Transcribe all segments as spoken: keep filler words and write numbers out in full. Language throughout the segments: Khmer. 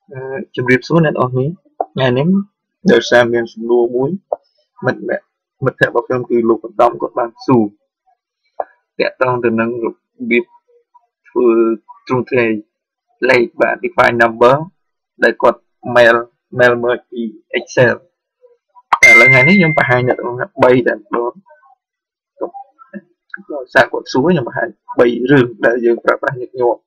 ជំរាបសួរអ្នកនរនេះថ្ងៃនេះដោយសារមានសំណួរមួយមិត្តមិត្តភក្តិរបស់ខ្ញុំគឺលោកបណ្ដំគាត់បានសួរតាក់ទងទៅនឹងរបៀបធ្វើទ្រង់ទ្រាយលេខបាទ define number ដែលគាត់ mail mail មកពី Excel ឥឡូវថ្ងៃនេះខ្ញុំបង្ហាញអ្នកនរ3តែម្ដងដោយសារគាត់សួរខ្ញុំបង្ហាញ3រឿងដែលយើងប្រើប្រាស់ញឹកញាប់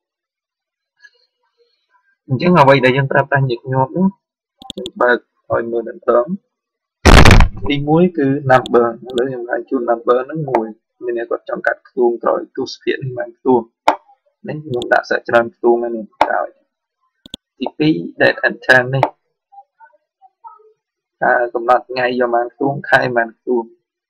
អញ្ចឹងអ្វីដែលយើងប្រើប្រាស់ញឹកញាប់នោះខ្ញុំបើកឲ្យមើលម្ដងទីមួយគឺ number ឥឡូវខ្ញុំឲ្យជូន number ហ្នឹងមួយមានអ្នកគាត់ចង់កាត់ខ្ទង់ក្រោយទស្សភាគនេះបានខ្ទង់នេះខ្ញុំដាក់សាច់ច្រើនខ្ទង់ហ្នឹងក្រោយទីពីរ date and time នេះថាកំណត់ថ្ងៃយកបានខ្ទង់ខែបានខ្ទង់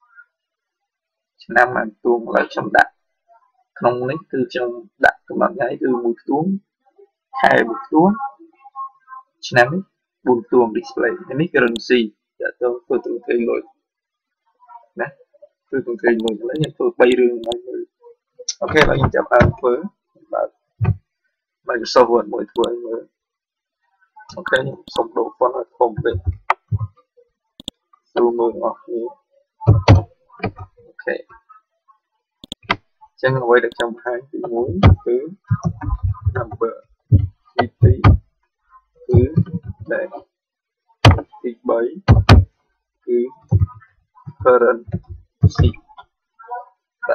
ឆ្នាំបានខ្ទង់ឥឡូវខ្ញុំដាក់ក្នុងនេះគឺខ្ញុំដាក់កំណត់ថ្ងៃគឺមួយខ្ទង់ខែមួយខ្ទង់ឆ្នាំនេះបួនខ្ទង់ display នេះ currency តើទៅធ្វើទ្រង់ទ្រាយលុយណាធ្វើទ្រង់ទ្រាយលុយឥឡូវខ្ញុំធ្វើ3រឿងឲ្យមើលអូខេឥឡូវខ្ញុំចាប់ដើមធ្វើបាទ Microsoft Word មួយធ្វើឲ្យមើលអូខេខ្ញុំសុំដូរ font ឲ្យធំពេកស្រួលមើលអស់គ្នាអូខេចឹងអ្វីដែលខ្ញុំបង្ហាញទីមួយគឺ number ទីពីរគឺ date ទីបីគឺ currency បាទ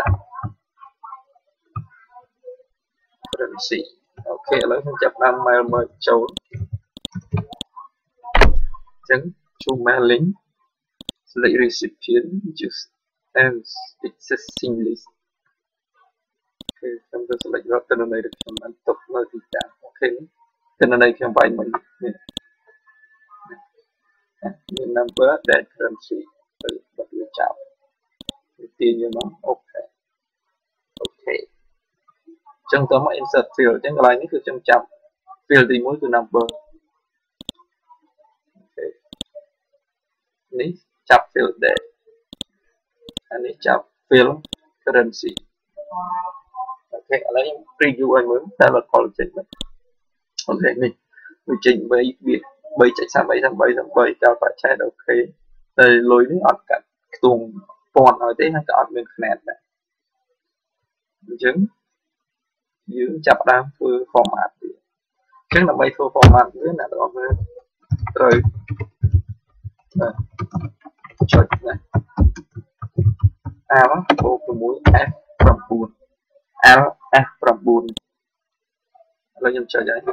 currency អូខេឥឡូវខ្ញុំចាប់តាម mail មកចូលអញ្ចឹងជួម mail link select recipient just and existing list អូខេខ្ញុំទៅ select រកទិន្នន័យដែលខ្ញុំបានទុកនៅទីតាំងអូខេទិន្នន័យខ្ញុំបាញ់មិញនេះមាន number date currency ទៅបត់វាចាប់ទាញយកមកអូខេអូខេអញ្ចឹងតមក insert field អញ្ចឹងកន្លែងនេះគឺខ្ញុំចាប់ field ទីមួយគឺ number អូខេនេះចាប់ field date អានេះចាប់ field currency អូខេឥឡូវខ្ញុំ preview ឲ្យមើលតែលខលចេញមកអូខេនេះវាចេញ3វា 3.3333កាលបច្ឆេទអូខេតែលុយនេះអត់កាត់ខ្ទង់ពណ៌ឲ្យទេហើយក៏អត់មានຂ្នាតដែរអញ្ចឹងយើងចាប់ដើមធ្វើ format វាអញ្ចឹងដើម្បីធ្វើ format វាអ្នកទាំងអស់គ្នាត្រូវចុចណា Alt បូកជាមួយ F 9 Alt F 9ឥឡូវខ្ញុំចុចហើយ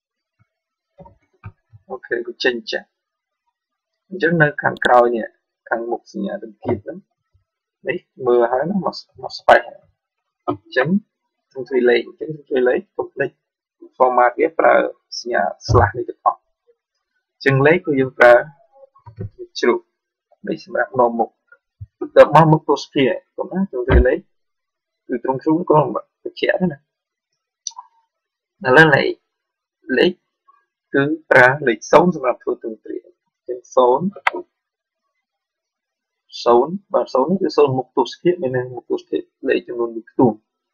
អូខេវាចេញចាស់អញ្ចឹងនៅខាងក្រោយនេះខាងមុខសញ្ញាទិភាពហ្នឹងនេះមើលហើយមកមកស្បែកអញ្ចឹងខ្ញុំជួយលេខអញ្ចឹងខ្ញុំជួយលេខកុំភ្លេច format វាប្រើសញ្ញា slash នេះទាំងអស់អញ្ចឹងលេខគឺយើងប្រើជ្រុលនេះសម្រាប់នាំមុខទៅមកមុខទស្សភាគកុំណាខ្ញុំជួយលេខគឺត្រង់ជ្រុលក៏បញ្ជាក់ដែរណាឥឡូវលេខលេខគឺប្រើលេខศูนย์សម្រាប់ធ្វើទ្រង់ទ្រាយអញ្ចឹងศูนย์ ศูนย์បាទศูนย์នេះគឺศูនย์មុខទស្សភាគមានមុខទស្សភាគលេខចំនួនមួយខ្ទង់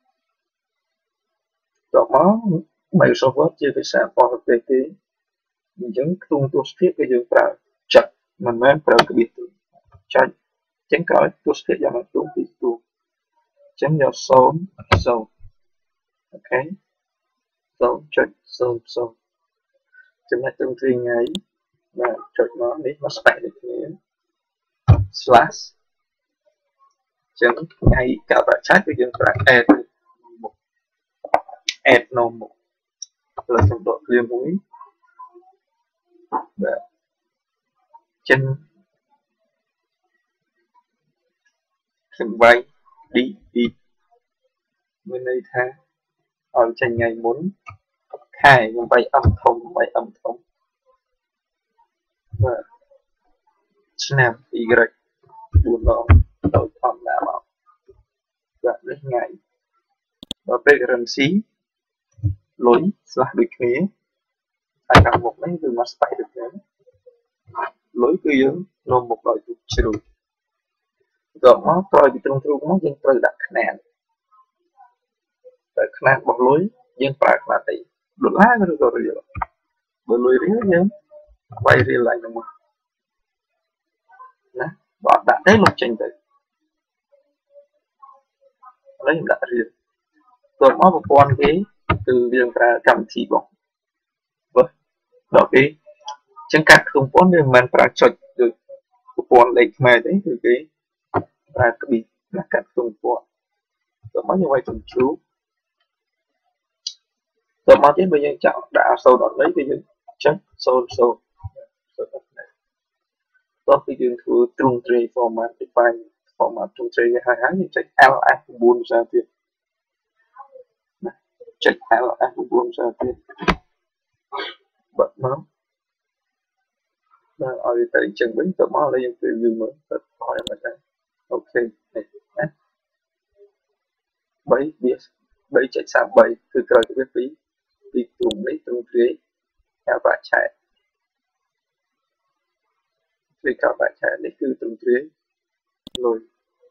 តមក Microsoft Word ជាភាសាបរទេសទេអញ្ចឹងខ្ទង់ទស្សភាគគឺយើងប្រើចុចមិនមែនប្រើក្បៀសទេចុចអញ្ចឹងក្រោយទស្សភាគយ៉ាងខ្ទង់ពីរខ្ទង់អញ្ចឹងយកศูนย์ ศูนย์អូខេศูนย์ ศูนย์ ศูนย์ចំណុចទ្រង់ទ្រាយថ្ងៃបាទចុចមកនេះមកស្បែកដូចគ្នា slash ចឹងថ្ងៃកាលបច្ឆេទគឺយើងប្រើ add មុខ add នៅមុខលើសំដកគ្រាមួយបាទចឹងខ្ញុំវាយ d d មានន័យថាឲ្យចេញថ្ងៃមុនខែខ្ញុំវាយ m ធំវាយ m ធំបាទឆ្នាំ y បួនដងដោយធម្មតាមកបាទនេះថ្ងៃដល់ពេល currency លុយ slash ដូចគ្នាហើយខាងមុខនេះគឺមកស្បែកដូចគ្នាលុយគឺយើងនាំមុខដោយទូជ្រុលដល់មកក្រោយពីត្រង់ទ្រូងមកយើងត្រូវដាក់ຂ្នាតតែຂ្នាតរបស់លុយយើងប្រើຂ្នាតអីដុល្លារឬក៏រៀលបើលុយរៀលយើងវាយរៀលឡើងទៅមកណាបើអត់ដាក់ទេលុបចេញទៅឥឡូវខ្ញុំដាក់រៀលតើមកប្រព័ន្ធគេគឺយើងប្រើកម្មវិធីបងបើដល់គេចឹងកាត់ក្នុងប្រព័ន្ធវាមិនមែនប្រើចុចដូចប្រព័ន្ធលេខខ្មែរទេគឺគេប្រើក្ប៊ីណាកាត់ក្នុងប្រព័ន្ធតើមកយើងវាយចំជ្រូកតើមកទៀតបើយើងចង់ដាក់អក្សរដលេខគឺយើងចុចសូន្យសូន្យសូន្យតោះគឺយើងធ្វើ true tray format define format true tray ហើយហើយយើងចុច ls 9ភាសាទៀតណាចុច ls 9ភាសាទៀតបិទមកដល់ឲ្យទៅអញ្ចឹងវិញទៅមកហើយយើង preview មើលទៅឲ្យមិនដែរអូខេនេះណា3 3.33គឺក្រោយទៅពីពីក្រុមនេះ true tray ហើយបាក់ឆែកពីកោបាក់ឆែកនេះគឺ true tray លុយ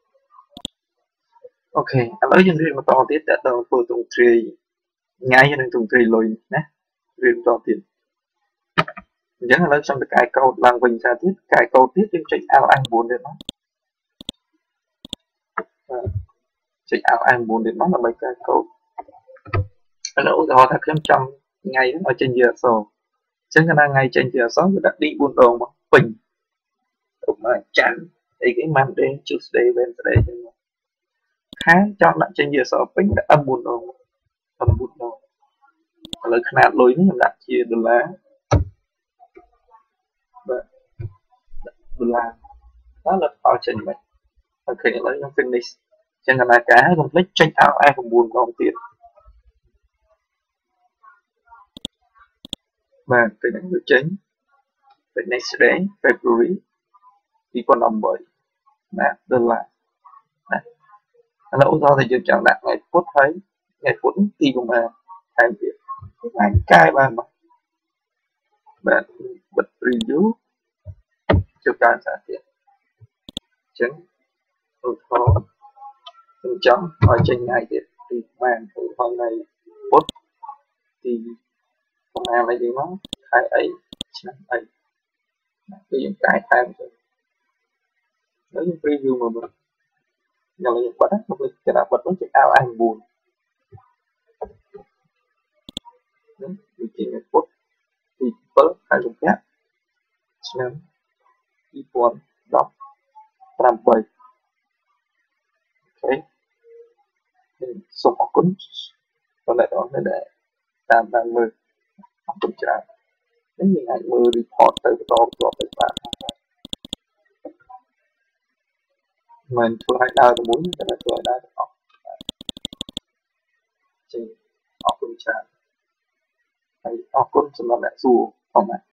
អូខេឥឡូវយើងរៀនបន្តទៀតតើតើធ្វើ true tray ថ្ងៃនិង true tray លុយណារៀនបន្តទៀតអញ្ចឹងឥឡូវខ្ញុំទៅកែកូដឡើងវិញថាទៀតកែកូដទៀតយើងចុច ls 9ទៀតមកចុច ls 9ទៀតមកដើម្បីកែកូដឥឡូវឧទាហរណ៍ថាខ្ញុំចង់ថ្ងៃហ្នឹងឲ្យចេញជាអក្សរអញ្ចឹងកាលណាថ្ងៃចេញជាអក្សរគឺដាក់ d 4ដងមកពេញឧបមាច័ន្ទអីគេ Monday Tuesday Wednesday អញ្ចឹងខែចង់ដាក់ចេញជាអក្សរពេញដាក់ m 4ដង m 4ដងឥឡូវຂະຫນាតលុយនេះខ្ញុំដាក់ជាដុល្លារបាទដុល្លារដល់លទ្ធផលចេញមកអូខេឥឡូវខ្ញុំ finish ចឹងដំណើរការហើយកុំភ្លេចចុច ls 9ដងទៀតបាទពេលហ្នឹងវាចេញ next day February 2018ណាដុល្លារណាឥឡូវឧទាហរណ៍ថាយើងចង់ដាក់ថ្ងៃពុធហើយថ្ងៃពុធទីប្រហែលថែមទៀតអាចកែបានមកបាទបិទ preview ជួយការសាទៀតអញ្ចឹងឧទាហរណ៍ខ្ញុំចង់ឲ្យចេញថ្ងៃទៀតទីបានឧទាហរណ៍ថ្ងៃពុធទីប្រហែលអីហ្នឹងមកខែអីឆ្នាំអីគឺយើងកែថែមទៅហើយយើង preview មកមើលឥឡូវយើងបិទណាមកគេដាក់បិទនោះចុច ls 9នេះវាជាពុទ្ធទី7ខែកុម្ភៈឆ្នាំ2018អូខេសូមអរគុណដល់អ្នកទាំងអស់ដែលតាមដានមើលអរគុណច្រើននេះយើងអាចមើល report ទៅបន្តបន្តទៅបានមិនធ្វើឲ្យដើរទៅមុនតែធ្វើឲ្យដើរទៅអស់ចឹងអរគុណច្រើនហើយអរគុណសម្រាប់អ្នកសួរផងណា